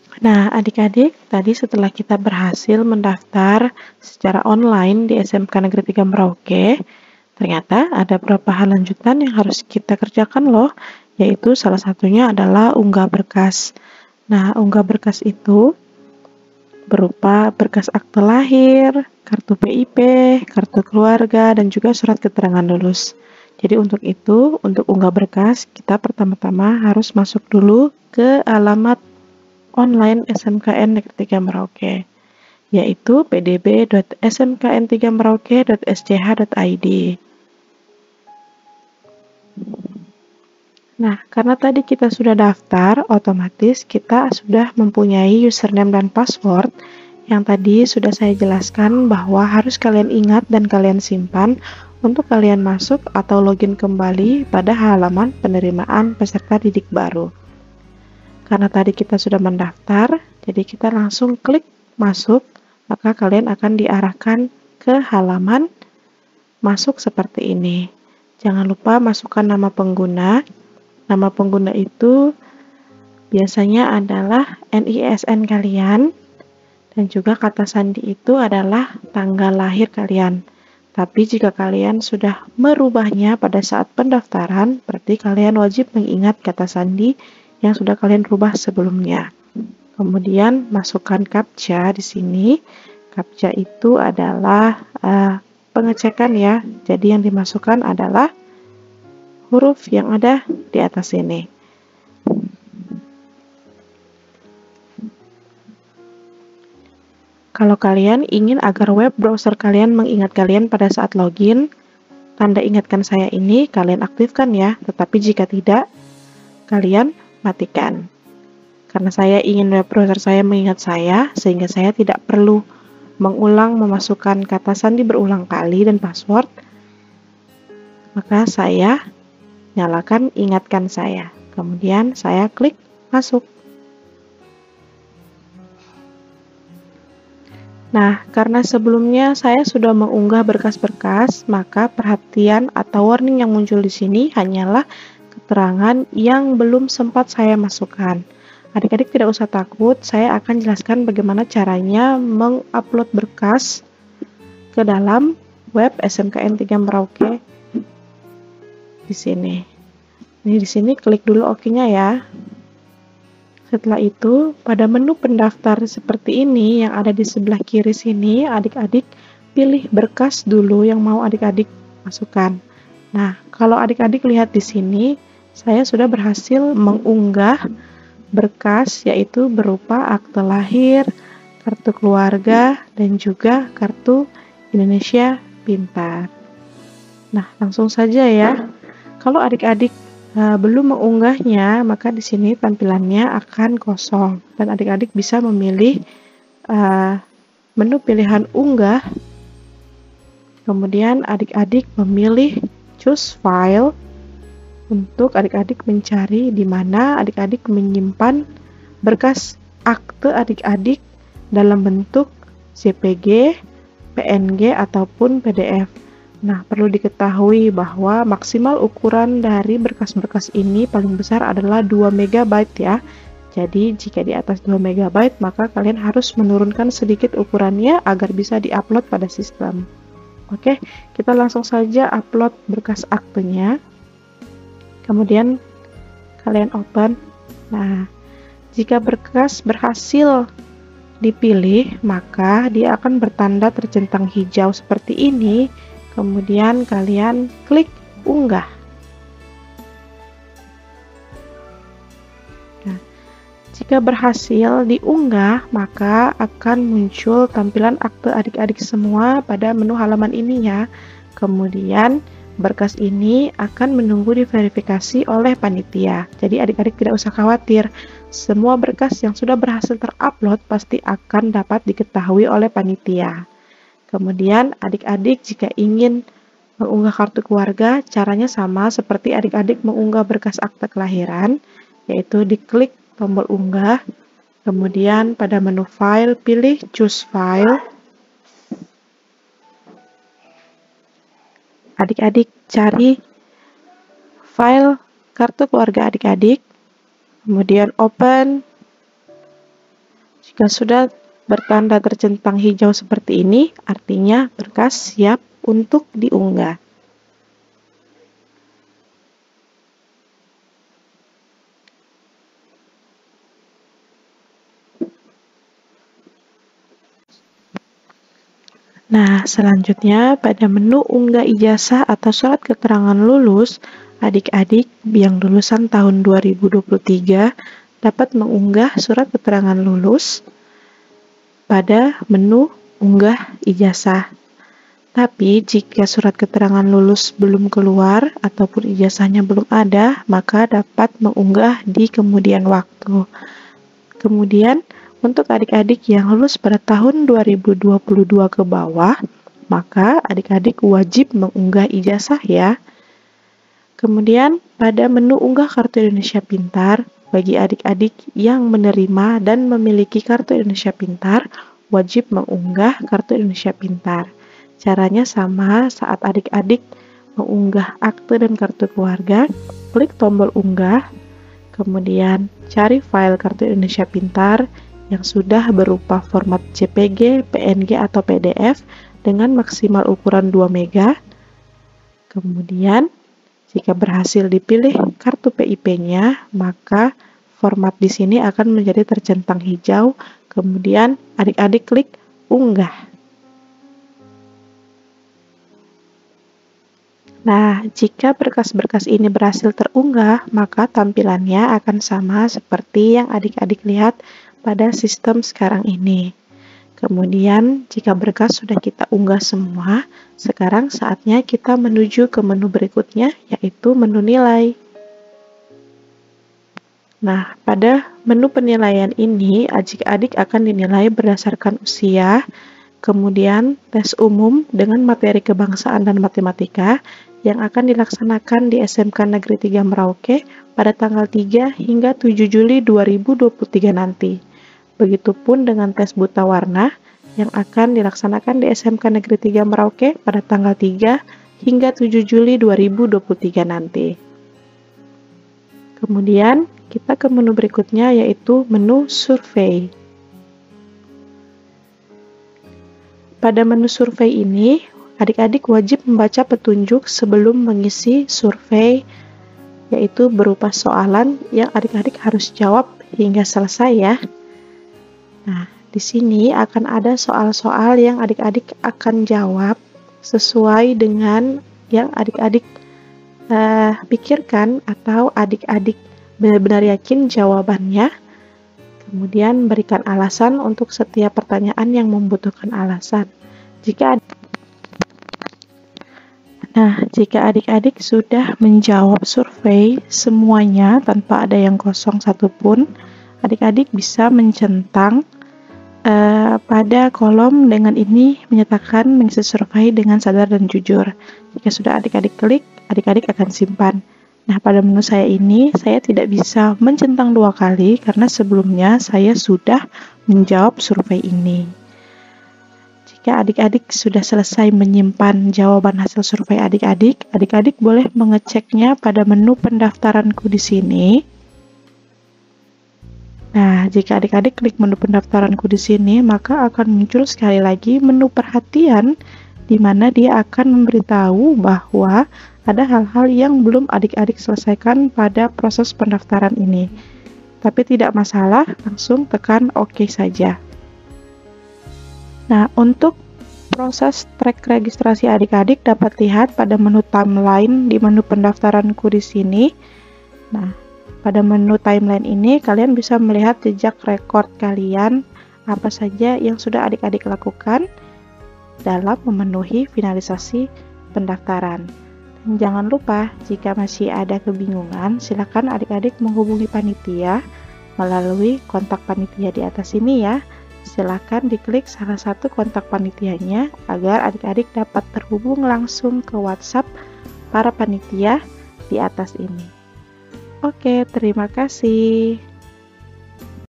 Nah, adik-adik, tadi setelah kita berhasil mendaftar secara online di SMK Negeri 3 Merauke, ternyata ada beberapa hal lanjutan yang harus kita kerjakan loh, yaitu salah satunya adalah unggah berkas. Nah, unggah berkas itu berupa berkas akte lahir, kartu PIP, kartu keluarga, dan juga surat keterangan lulus. Jadi untuk unggah berkas, kita pertama-tama harus masuk dulu ke alamat online SMKN Negeri 3 Merauke, yaitu pdb.smkn3merauke.sch.id. Nah, karena tadi kita sudah daftar, otomatis kita sudah mempunyai username dan password yang tadi sudah saya jelaskan bahwa harus kalian ingat dan kalian simpan untuk kalian masuk atau login kembali pada halaman penerimaan peserta didik baru. Karena tadi kita sudah mendaftar, jadi kita langsung klik masuk, maka kalian akan diarahkan ke halaman masuk seperti ini. Jangan lupa masukkan nama pengguna. Nama pengguna itu biasanya adalah NISN kalian, dan juga kata sandi itu adalah tanggal lahir kalian. Tapi jika kalian sudah merubahnya pada saat pendaftaran, berarti kalian wajib mengingat kata sandi yang sudah kalian rubah sebelumnya. Kemudian masukkan CAPTCHA di sini. CAPTCHA itu adalah pengecekan ya. Jadi yang dimasukkan adalah huruf yang ada di atas ini. Kalau kalian ingin agar web browser kalian mengingat kalian pada saat login, tanda ingatkan saya ini kalian aktifkan ya. Tetapi jika tidak, kalian matikan. Karena saya ingin web browser saya mengingat saya, sehingga saya tidak perlu mengulang memasukkan kata sandi berulang kali dan password, maka saya nyalakan ingatkan saya. Kemudian saya klik masuk. Nah, karena sebelumnya saya sudah mengunggah berkas-berkas, maka perhatian atau warning yang muncul di sini hanyalah keterangan yang belum sempat saya masukkan. Adik-adik tidak usah takut, saya akan jelaskan bagaimana caranya mengupload berkas ke dalam web SMKN 3 Merauke di sini. Ini di sini klik dulu OK-nya ya. Setelah itu, pada menu pendaftar seperti ini yang ada di sebelah kiri sini, adik-adik pilih berkas dulu yang mau adik-adik masukkan. Nah, kalau adik-adik lihat di sini, saya sudah berhasil mengunggah berkas yaitu berupa akte lahir, kartu keluarga, dan juga kartu Indonesia Pintar. Nah, langsung saja ya. Kalau adik-adik belum mengunggahnya, maka di sini tampilannya akan kosong dan adik-adik bisa memilih menu pilihan unggah. Kemudian adik-adik memilih choose file untuk adik-adik mencari di mana adik-adik menyimpan berkas akte adik-adik dalam bentuk JPG, PNG ataupun PDF. Nah, perlu diketahui bahwa maksimal ukuran dari berkas-berkas ini paling besar adalah 2 MB ya. Jadi, jika di atas 2 MB, maka kalian harus menurunkan sedikit ukurannya agar bisa diupload pada sistem. Oke, kita langsung saja upload berkas aktenya. Kemudian, kalian open. Nah, jika berkas berhasil dipilih, maka dia akan bertanda tercentang hijau seperti ini. Kemudian kalian klik unggah. Nah, jika berhasil diunggah, maka akan muncul tampilan akte adik-adik semua pada menu halaman ini ya. Kemudian berkas ini akan menunggu diverifikasi oleh panitia. Jadi adik-adik tidak usah khawatir. Semua berkas yang sudah berhasil terupload pasti akan dapat diketahui oleh panitia. Kemudian adik-adik jika ingin mengunggah kartu keluarga, caranya sama seperti adik-adik mengunggah berkas akte kelahiran, yaitu diklik tombol unggah, kemudian pada menu file pilih choose file. Adik-adik cari file kartu keluarga adik-adik, kemudian open. Jika sudah bertanda tercentang hijau seperti ini, artinya berkas siap untuk diunggah. Nah, selanjutnya pada menu unggah ijazah atau surat keterangan lulus, adik-adik yang lulusan tahun 2023 dapat mengunggah surat keterangan lulus pada menu unggah ijazah. Tapi jika surat keterangan lulus belum keluar ataupun ijazahnya belum ada, maka dapat mengunggah di kemudian waktu. Kemudian, untuk adik-adik yang lulus pada tahun 2022 ke bawah, maka adik-adik wajib mengunggah ijazah ya. Kemudian, pada menu unggah Kartu Indonesia Pintar, bagi adik-adik yang menerima dan memiliki Kartu Indonesia Pintar, wajib mengunggah Kartu Indonesia Pintar. Caranya sama, saat adik-adik mengunggah akte dan kartu keluarga, klik tombol unggah, kemudian cari file Kartu Indonesia Pintar yang sudah berupa format JPG, PNG, atau PDF dengan maksimal ukuran 2 MB. Kemudian, jika berhasil dipilih kartu PIP-nya, maka format di sini akan menjadi tercentang hijau. Kemudian, adik-adik klik unggah. Nah, jika berkas-berkas ini berhasil terunggah, maka tampilannya akan sama seperti yang adik-adik lihat pada sistem sekarang ini. Kemudian, jika berkas sudah kita unggah semua, sekarang saatnya kita menuju ke menu berikutnya, yaitu menu nilai. Nah, pada menu penilaian ini, adik-adik akan dinilai berdasarkan usia, kemudian tes umum dengan materi kebangsaan dan matematika yang akan dilaksanakan di SMK Negeri 3 Merauke pada tanggal 3 hingga 7 Juli 2023 nanti. Begitupun dengan tes buta warna yang akan dilaksanakan di SMK Negeri 3 Merauke pada tanggal 3 hingga 7 Juli 2023 nanti. Kemudian kita ke menu berikutnya, yaitu menu survei. Pada menu survei ini, adik-adik wajib membaca petunjuk sebelum mengisi survei, yaitu berupa soalan yang adik-adik harus jawab hingga selesai ya. Nah, di sini akan ada soal-soal yang adik-adik akan jawab sesuai dengan yang adik-adik pikirkan atau adik-adik benar-benar yakin jawabannya. Kemudian berikan alasan untuk setiap pertanyaan yang membutuhkan alasan. Jika adik-adik sudah menjawab survei semuanya tanpa ada yang kosong satupun, adik-adik bisa mencentang pada kolom dengan ini menyatakan mengisi survei dengan sadar dan jujur. Jika sudah adik-adik klik, adik-adik akan simpan. Nah, pada menu saya ini, saya tidak bisa mencentang 2 kali karena sebelumnya saya sudah menjawab survei ini. Jika adik-adik sudah selesai menyimpan jawaban hasil survei adik-adik, adik-adik boleh mengeceknya pada menu pendaftaranku di sini. Nah, jika adik-adik klik menu pendaftaranku di sini, maka akan muncul sekali lagi menu perhatian, di mana dia akan memberitahu bahwa ada hal-hal yang belum adik-adik selesaikan pada proses pendaftaran ini. Tapi tidak masalah, langsung tekan OK saja. Nah, untuk proses track registrasi adik-adik dapat lihat pada menu timeline di menu pendaftaranku di sini. Nah, pada menu timeline ini kalian bisa melihat jejak rekor kalian, apa saja yang sudah adik-adik lakukan dalam memenuhi finalisasi pendaftaran. Dan jangan lupa, jika masih ada kebingungan, silakan adik-adik menghubungi panitia melalui kontak panitia di atas ini ya. Silakan diklik salah satu kontak panitianya agar adik-adik dapat terhubung langsung ke WhatsApp para panitia di atas ini. Oke, terima kasih.